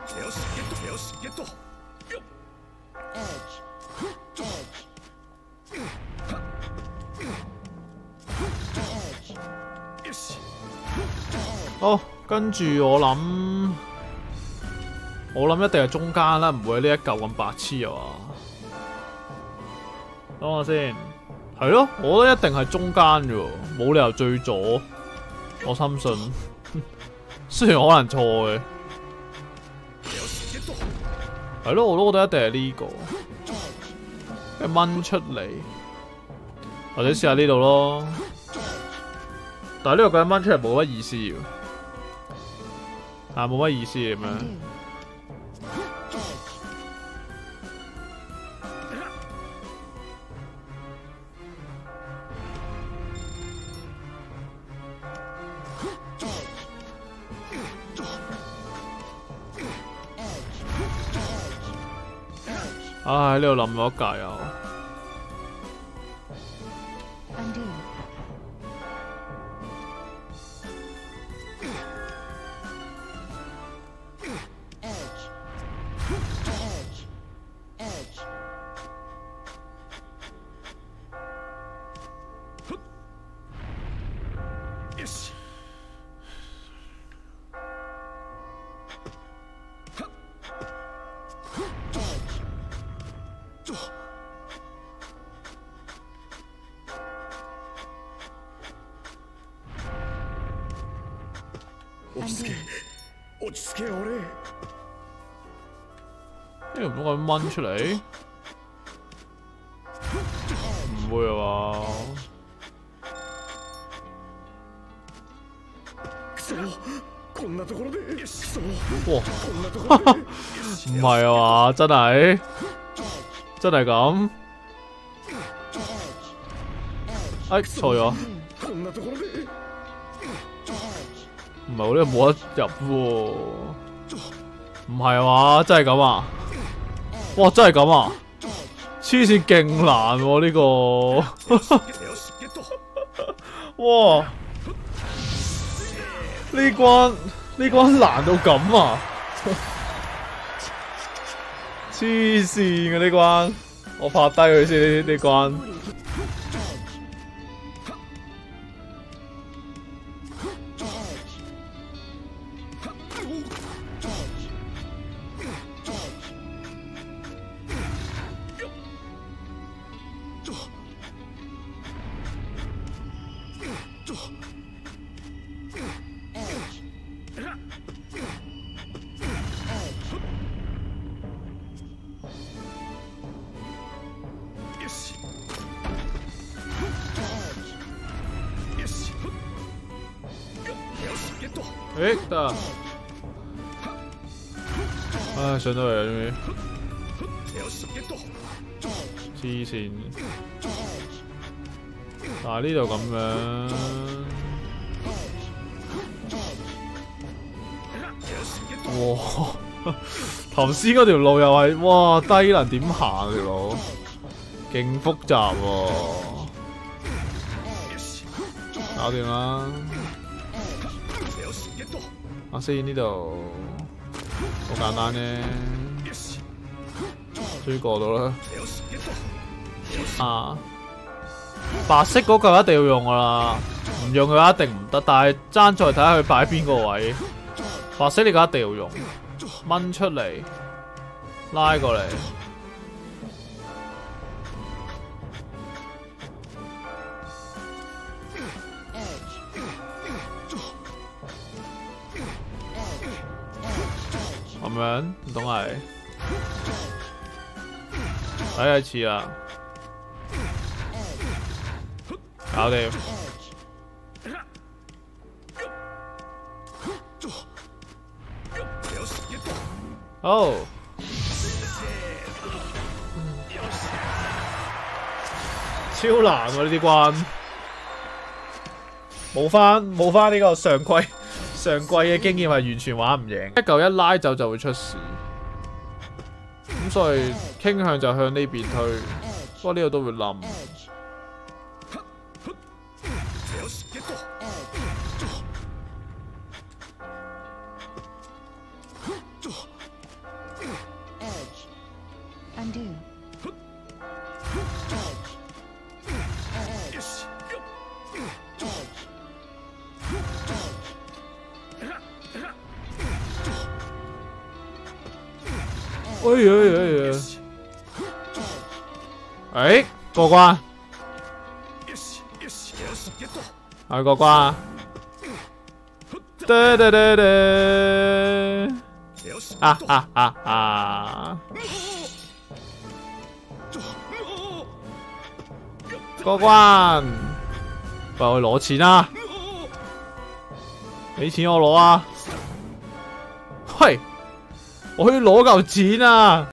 好，跟住我諗一定係中間啦，唔會呢一嚿咁白痴啊嘛。等我先，係咯，我覺得一定係中間嘅喎，冇理由最左。我深信，雖然可能錯嘅，係咯，我都覺得一定係呢個，跟住掹出嚟，或者試下呢度咯。但係呢個咁樣掹出嚟冇乜意思嘅，冇乜意思咁樣。喺呢度冧咗一格又。呢個唔通我掹出嚟？唔會啊嘛？哇！唔係啊嘛？真係咁？哎，錯咗。唔係我呢度冇得入喎，唔係啊嘛？真係咁啊？哇！真係咁啊？黐線勁難喎呢個，哇！呢關難到咁啊？黐線嘅呢關，我拍低佢先呢關。得，唉，上到嚟啦，終於，黐線，但係呢度咁樣，哇！頭先嗰條路又係，哇，低能點行條路，勁複雜喎，搞掂啦。先呢度好簡單啫，終於過到啦。白色嗰嚿一定要用噶啦，唔用嘅話一定唔得。但係爭在睇下佢擺邊個位。白色呢個一定要用，掹出嚟，拉過嚟。咁樣唔通係睇一次啦，搞掂。好，超難喎呢啲關，冇翻呢個上季嘅經驗係完全玩唔贏，一嚿一拉走就會出事，咁所以傾向就向呢邊推，不過呢度都會冧。 哎，過關，係過關。過關，喂，我攞錢啊！俾錢我攞啊！喂，我要攞嚿錢啊！